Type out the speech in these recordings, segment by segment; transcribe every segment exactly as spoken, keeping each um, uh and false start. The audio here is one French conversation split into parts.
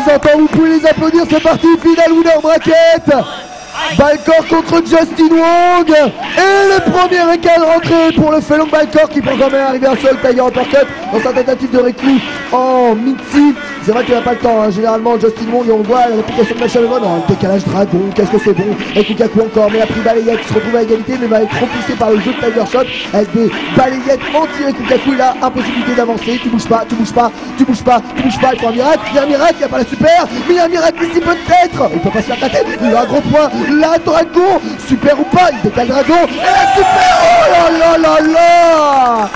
les entend, vous pouvez les applaudir, c'est parti, finale winner bracket. Balcor contre Justin Wong. Et le premier écart rentré pour le Felong Balcor qui peut quand même arriver un seul Tiger Uppercut dans sa tentative de réclou en Mitsi. C'est vrai qu'il n'a pas le temps, hein. Généralement Justin Wong, et on voit la réplication de Machine Gun, non, le décalage dragon, qu'est-ce que c'est bon. Et Kukaku encore, mais il a pris balayette qui se retrouve à égalité, mais va être trop poussé par le jeu de Tiger Shot avec des balayettes entières. Kukaku, il a impossibilité d'avancer, tu bouges pas, tu bouges pas, tu bouges pas, tu bouges pas, il faut un miracle, il y a un miracle, il n'y a pas la super, mais il y a un miracle ici peut-être. Il peut pas se faire tâter, il a un gros point, la dragon, super ou pas, il décale dragon, et la super, oh là là là là.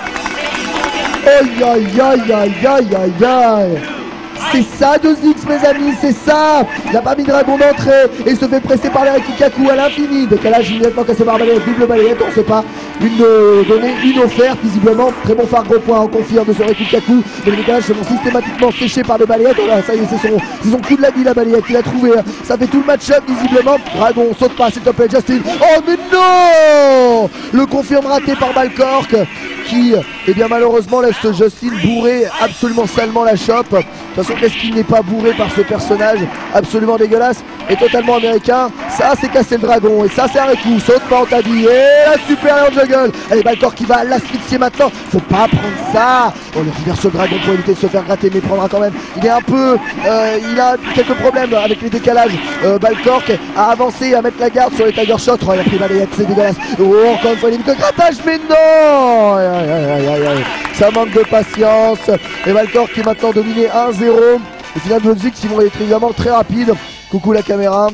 Aïe aïe aïe aïe aïe aïe aïe. C'est ça deux X mes amis, c'est ça. Il n'a pas mis dragon d'entrée et il se fait presser par les Kukaku à l'infini. Décalage immédiatement cassé par balayette, double balayette, on ne sait pas. Une euh, donnée, une offerte visiblement. Très bon phare gros point en confirme de ce Kukaku. Mais les décalages seront systématiquement séchés par les balayettes. Voilà, ça y est, c'est son, son coup de la vie la balayette qu'il a trouvé. Ça fait tout le match-up visiblement. Dragon, saute pas s'il te plaît Justin. Oh mais non. Le confirme raté par Balcork qui, eh bien malheureusement laisse Justin bourrer absolument salement la chope. De toute façon, qu'est-ce qu'il n'est pas bourré par ce personnage absolument dégueulasse et totalement américain. Ça c'est casser le dragon et ça c'est un réclou. Saute pas on t'a dit. Et la supérieure juggle. Allez Balcor qui va l'asphyxier maintenant. Faut pas prendre ça. On le reverse le dragon pour éviter de se faire gratter, mais prendra quand même. Il est un peu euh, il a quelques problèmes avec les décalages. euh, Balcork a avancé à mettre la garde sur les Tiger Shot. Oh, il a pris balayette, c'est dégueulasse. Oh encore une fois il évite le grattage, mais non. Aïe, aïe, aïe, aïe, aïe. Ça manque de patience. Et Balcor qui est maintenant dominé un zéro. Les finales de Zix qui vont être évidemment très rapides. Coucou la caméra.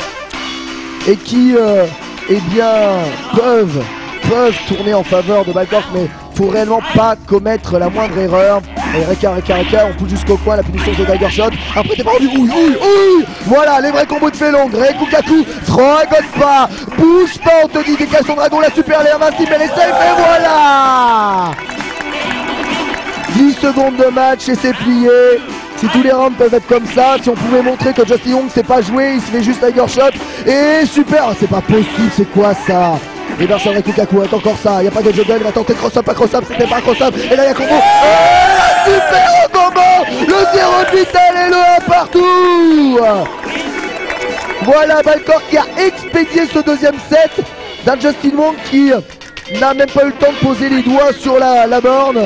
Et qui euh, eh bien peuvent peuvent tourner en faveur de Balcor, mais faut réellement pas commettre la moindre erreur. Et Reka, Reka, Reka, on pousse jusqu'au coin, la punition de Tiger Shot. Après t'es pas rendu, ouille, ouille, ouille. Voilà les vrais combos de Felong. Kukaku, dragonne pas, bouge pas, on te dit, décale son dragon, la super, elle est invincible, elle est safe, et voilà. dix secondes de match et c'est plié. Si tous les rounds peuvent être comme ça, si on pouvait montrer que Justin Wong sait pas jouer, il se fait juste Tiger Shot. Et super, c'est pas possible, c'est quoi ça? Et bien sur Kukaku, attends encore ça, il n'y a pas de juggle, il va tenter cross-up, pas cross-up, c'était pas cross-up. Et là il y a combo. Et super combo. Le zéro de vital et le un partout. Voilà Balcor qui a expédié ce deuxième set d'un Justin Wong qui n'a même pas eu le temps de poser les doigts sur la, la borne.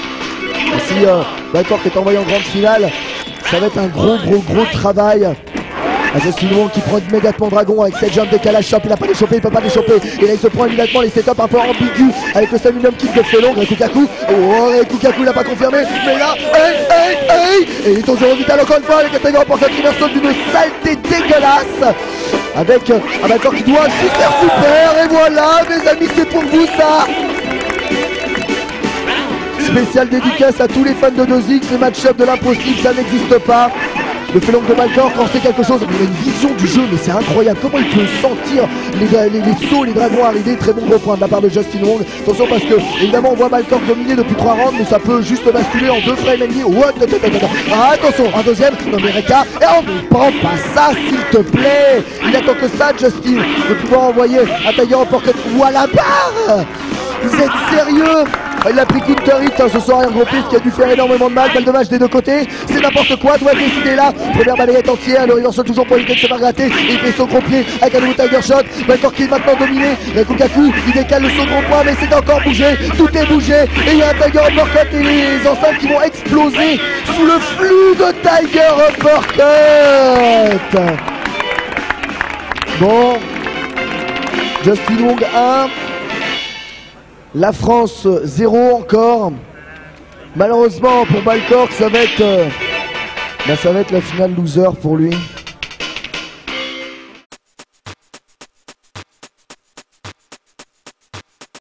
Si euh, Balcor qui est envoyé en grande finale, ça va être un gros gros gros travail. À Justin Wong qui prend immédiatement dragon avec cette jump décalage shop, il n'a pas déchopé, il peut pas déchoper. Et là il se prend immédiatement les setups un peu ambigus avec le Saminum kick de Felong. Et Kukaku, oh et Kukaku il n'a pas confirmé, mais là, hey, hey, hey. Et il est au zéro vital encore une fois avec un Tiger Uppercut reversal d'une saleté dégueulasse. Avec un Balcor qui doit juste faire super. Et voilà mes amis, c'est pour vous ça. Spécial dédicace à tous les fans de deux X, les match-up de l'impossible, ça n'existe pas. Le Felong de Balcor quand c'est quelque chose, il a une vision du jeu, mais c'est incroyable. Comment il peut sentir les, les, les sauts, les dragons arriver. Très bon gros point de la part de Justin Wong. Attention parce que, évidemment, on voit Balcor dominer depuis trois rounds, mais ça peut juste basculer en deux frames and what. Ah, attention, un deuxième, non mais Reka. Et on ne prend pas ça, s'il te plaît. Il attend que ça, Justin, de pouvoir envoyer un Tiger Uppercut ou à la barre. Vous êtes sérieux? Il a pris counter hit hein, ce soir, un gros piste qui a dû faire énormément de mal. Balle de match des deux côtés, c'est n'importe quoi, doit décider là. Première balayette entière, le reversal toujours pour éviter de se faire gratter. Et il fait son gros pied avec un nouveau Tiger Shot. Balcor qui est maintenant dominé. Et Kukaku, il décale le saut gros point, mais c'est encore bougé. Tout est bougé. Et il y a un Tiger Uppercut et les enceintes qui vont exploser sous le flux de Tiger Uppercut. Bon, Justin Wong un. La France zéro encore. Malheureusement pour Balcor ça va être euh, bah, ça va être la finale loser pour lui.